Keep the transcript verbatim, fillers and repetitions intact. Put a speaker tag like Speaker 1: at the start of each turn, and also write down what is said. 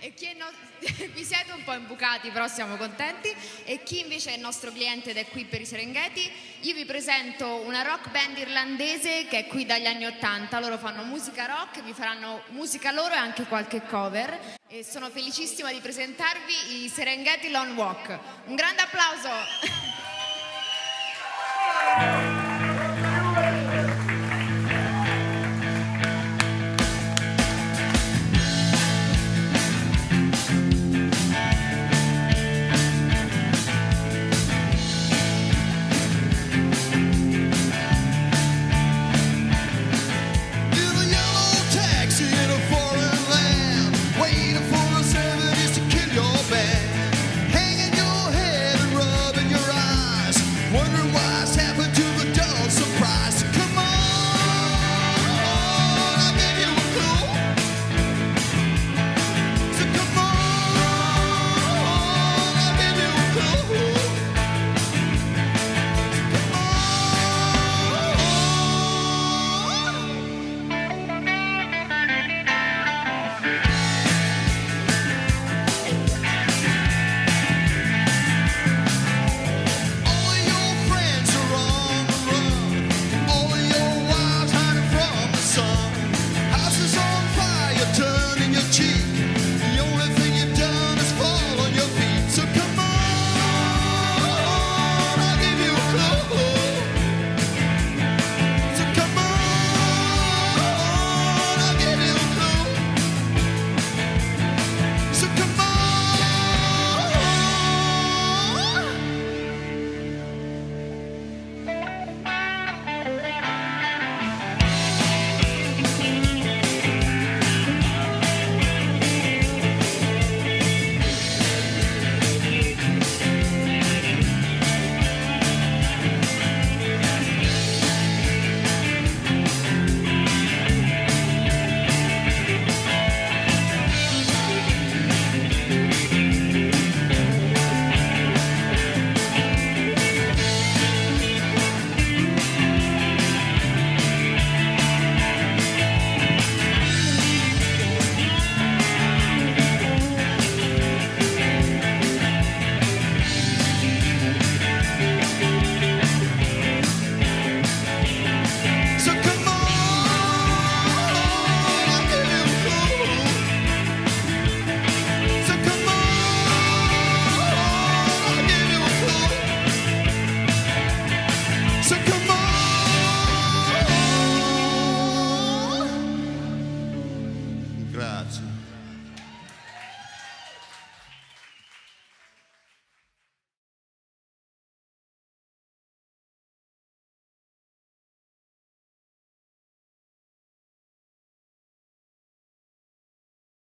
Speaker 1: E chi è no... vi siete un po' imbucati, però siamo contenti. E chi invece è il nostro cliente ed è qui per i Serengeti, io vi presento una rock band irlandese che è qui dagli anni ottanta. Loro fanno musica rock, vi faranno musica loro e anche qualche cover. E sono felicissima di presentarvi i Serengeti Long Walk. Un grande applauso!